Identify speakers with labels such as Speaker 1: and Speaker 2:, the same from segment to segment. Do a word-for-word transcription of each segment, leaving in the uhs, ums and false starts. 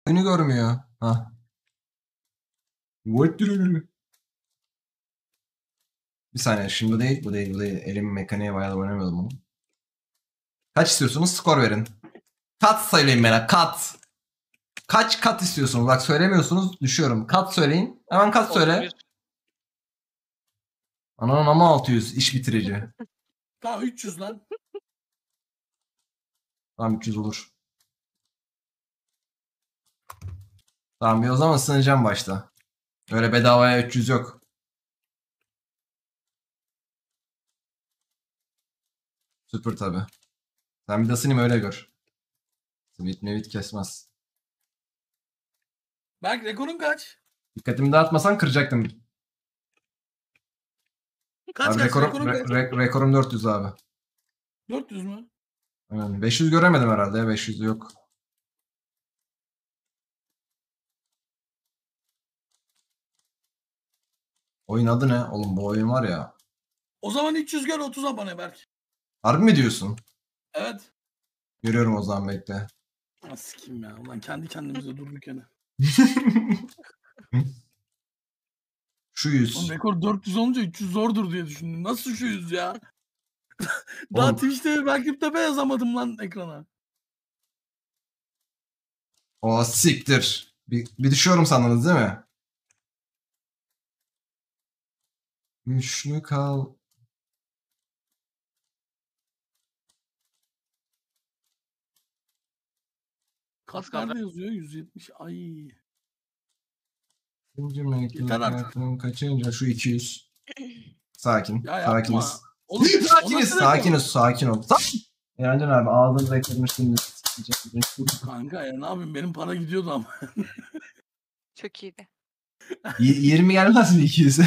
Speaker 1: Oyunu görmüyor. Hah. Bir saniye şimdi bu değil bu değil bu değil. Elim mekaniğe bayağı da oynamıyordum bunu. Kaç istiyorsunuz? Skor verin. Kat söyleyin bana kat. Kaç kat istiyorsunuz? Bak söylemiyorsunuz düşüyorum. Kat söyleyin. Hemen kat söyle.
Speaker 2: otuz bir.
Speaker 1: Ananın ama altı yüz iş bitirici.
Speaker 3: Tamam üç yüz lan.
Speaker 1: Tamam üç yüz olur. Tamam bir o zaman ısınacağım başta. Öyle bedavaya üç yüz yok. Süper tabi. Sen bir de ısınayım öyle gör. Sweet mevit kesmez.
Speaker 3: Berk rekorun kaç?
Speaker 1: Dikkatimi dağıtmasan kıracaktım.
Speaker 3: Kaç
Speaker 1: Abi
Speaker 3: kaç
Speaker 1: rekorum,
Speaker 3: rekorun
Speaker 1: re-
Speaker 3: kaç?
Speaker 1: re- rekorum dört yüz abi.
Speaker 3: dört yüz mü?
Speaker 1: Yani beş yüz göremedim herhalde ya. beş yüz yok. Oyun adı ne? Oğlum bu oyun var ya.
Speaker 3: O zaman üç yüz gör otuz abone Berk.
Speaker 1: Harbi mi diyorsun?
Speaker 3: Evet.
Speaker 1: Görüyorum o zaman bekle.
Speaker 3: Ha, sikeyim ya. Ulan kendi kendimize durduk yani.
Speaker 1: Şu
Speaker 3: Oğlum
Speaker 1: yüz.
Speaker 3: rekor dört yüz olunca üç yüz zordur diye düşündüm. Nasıl şu yüz ya? Daha
Speaker 1: Oğlum,
Speaker 3: Twitch'te belki tepe yazamadım lan ekrana.
Speaker 1: o siktir. Bir, bir düşüyorum sandınız değil mi? Güçlü kal.
Speaker 3: Kat
Speaker 2: kaldı?
Speaker 3: nerede yazıyor? yüz yetmiş. Ay.
Speaker 1: İkinci mektup
Speaker 3: Yeter artık.
Speaker 1: hayatının kaçınca şu iki yüz. Sakin.
Speaker 3: Ya
Speaker 1: sakiniz.
Speaker 3: yapma. Oğlum,
Speaker 1: sakiniz.
Speaker 3: o nasıl
Speaker 1: Sakiniz.
Speaker 3: rekor?
Speaker 1: Sakin ol. Sakin. Eğlencen abi ağzını rekorunu şimdi.
Speaker 3: Kanka ya ne yapayım benim para gidiyordu ama.
Speaker 4: Çok iyiydi.
Speaker 1: Y- yirmi gelmez mi iki yüze?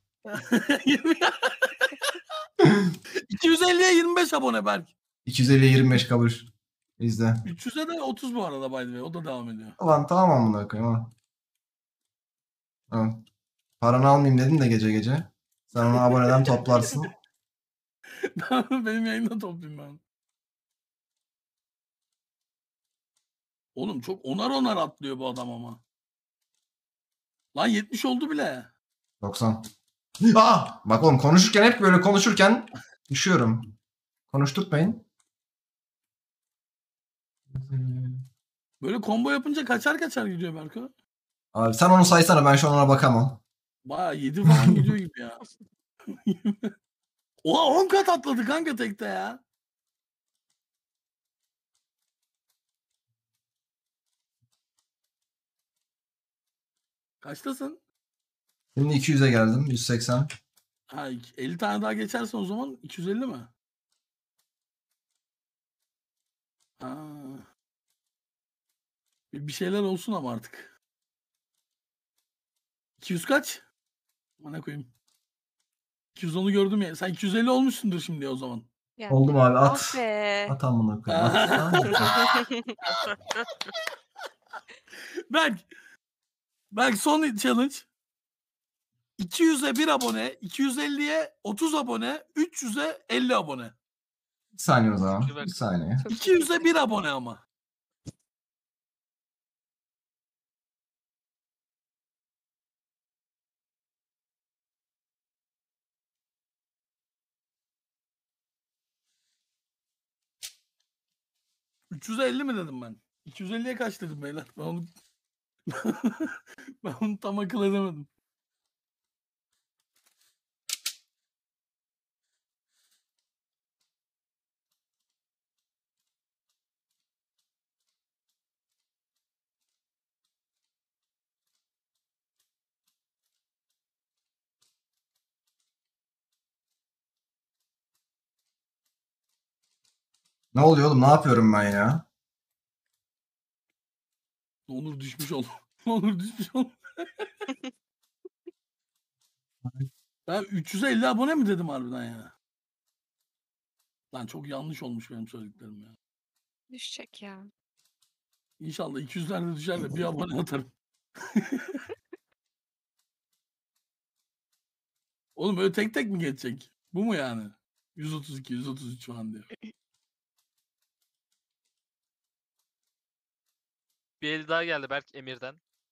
Speaker 3: iki yüz elliye yirmi beş abone Berk.
Speaker 1: iki yüz elli yirmi beş kabul. İzle.
Speaker 3: üç yüze de otuz bu arada by the way. O da devam ediyor.
Speaker 1: Ulan tamam amına koyayım ha. Tamam. Paranı almayayım dedim de gece gece. Sen onu aboneden toplarsın.
Speaker 3: Benim yayında toplayayım ben. Oğlum çok onar onar atlıyor bu adam ama. Lan yetmiş oldu bile.
Speaker 1: doksan. Aa! Bak oğlum konuşurken hep böyle konuşurken düşüyorum. Konuşturtmayın.
Speaker 3: Böyle combo yapınca kaçar kaçar gidiyor Berko.
Speaker 1: Abi sen onu saysana ben şu an ona bakamam.
Speaker 3: Baya yedi falan gidiyor gibi ya. Oha on kat atladı kanka tekte ya. Kaçtasın?
Speaker 1: Şimdi iki yüze geldim. yüz seksen.
Speaker 3: Ha elli tane daha geçersen o zaman iki yüz elli mi? Ha. Bir bir şeyler olsun ama artık. iki yüz kaç? Bana koyayım. iki yüz onu gördüm ya. Sen iki yüz elli olmuşsundur şimdi o zaman.
Speaker 4: Yani.
Speaker 1: Oldum abi at.
Speaker 4: Ah be.
Speaker 1: At amına koyayım. At. At.
Speaker 3: Berk. Berk son challenge. iki yüze bir abone, iki yüz elliye otuz abone, üç yüze elli abone.
Speaker 1: Bir saniye o zaman. Bir saniye.
Speaker 3: iki yüze bir abone ama. üç yüz elli mi dedim ben? iki yüz elliye kaç dedim beyler? Ben onu ben onu tam akıl edemedim.
Speaker 1: Ne oluyor oğlum? Ne yapıyorum ben ya?
Speaker 3: Onur düşmüş oldu. Onur düşmüş oldu. Ben üç yüz elli abone mi dedim harbiden ya? Lan çok yanlış olmuş benim söylediklerim ya.
Speaker 4: Düşecek ya.
Speaker 3: İnşallah iki yüzlerde düşer de bir abone atarım. Oğlum böyle tek tek mi geçecek? Bu mu yani? yüz otuz iki, yüz otuz üç falan diyor.
Speaker 2: Bir el daha geldi belki Emir'den.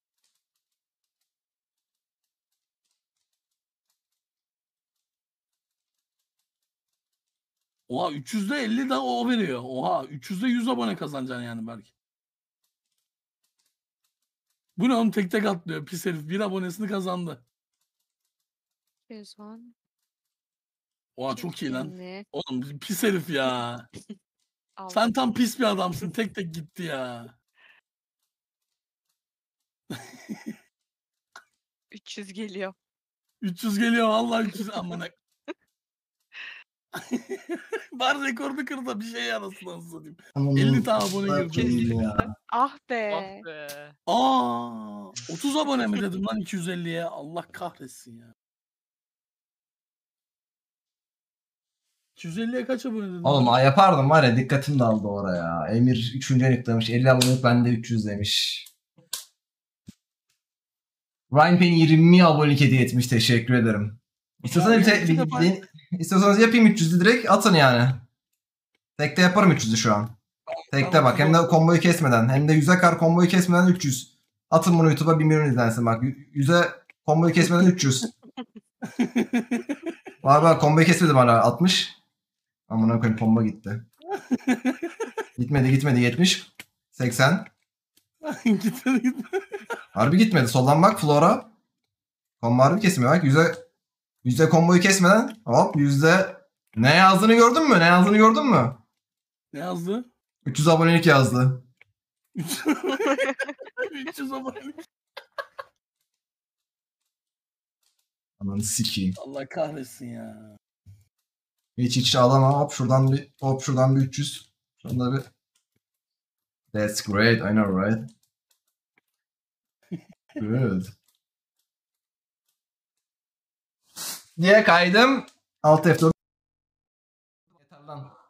Speaker 3: Oha üç yüzde elli de o veriyor. Oha üç yüzde yüz abone kazanacaksın yani belki. Bu ne oğlum, tek tek atlıyor pis herif. Bir abonesini kazandı.
Speaker 4: yüz on.
Speaker 3: Oha çok iyi lan.
Speaker 4: elli.
Speaker 3: Oğlum pis herif ya.
Speaker 4: Aldım.
Speaker 3: Sen tam pis bir adamsın. Tek tek gitti ya.
Speaker 4: üç yüz geliyor.
Speaker 3: üç yüz geliyor vallahi üç yüz amına. Bar rekorunu kırdı, bir şey yarasın anasını satayım. elli tane abone girdi.
Speaker 4: Kesinlikle. Ah be.
Speaker 2: Ah be.
Speaker 3: Aa, otuz abone mi dedim lan iki yüz elliye? Allah kahretsin ya. iki yüz elliye kaç abone dedim?
Speaker 1: Oğlum ay yapardım var ya, dikkatim daldı oraya. Emir üçüncü yüklemiş. elli abonelik, bende üç yüz demiş. Ryan Payne yirmi abonelik hediye etmiş. Teşekkür ederim. İstiyorsanız,
Speaker 3: Ya,
Speaker 1: te-
Speaker 3: iki defa-
Speaker 1: bir- istiyorsanız yapayım üç yüzü, direkt atın yani. Tekte yaparım üç yüzü şu an. Tekte
Speaker 3: Tamam,
Speaker 1: bak, hem de komboyu kesmeden. Hem de yüze kar komboyu kesmeden üç yüz. Atın bunu YouTube'a, bir milyon izlensin bak. yüze komboyu kesmeden üç yüz. Var var, komboyu kesmedim hala, altmış. Amına koyayım, kombo gitti. Gitmedi gitmedi, yetmiş. seksen.
Speaker 3: Gitmedi gitmedi.
Speaker 1: Harbi gitmedi. Soldan bak Flora. Kombo harbi kesmiyor bak. Yüze, yüze komboyu kesmeden hop yüzde, ne yazdığını gördün mü? Ne yazdığını gördün mü?
Speaker 3: Ne yazdı?
Speaker 1: üç yüz abonelik yazdı.
Speaker 3: üç yüz abone.
Speaker 1: Ananı sikeyim.
Speaker 3: Allah kahretsin ya.
Speaker 1: Hiç hiç ağlama. Hop şuradan bir, hop şuradan bir üç yüz. Şurada bir. That's great. I know right? Good. Diye kaydım. Alt F dört. Yeter lan.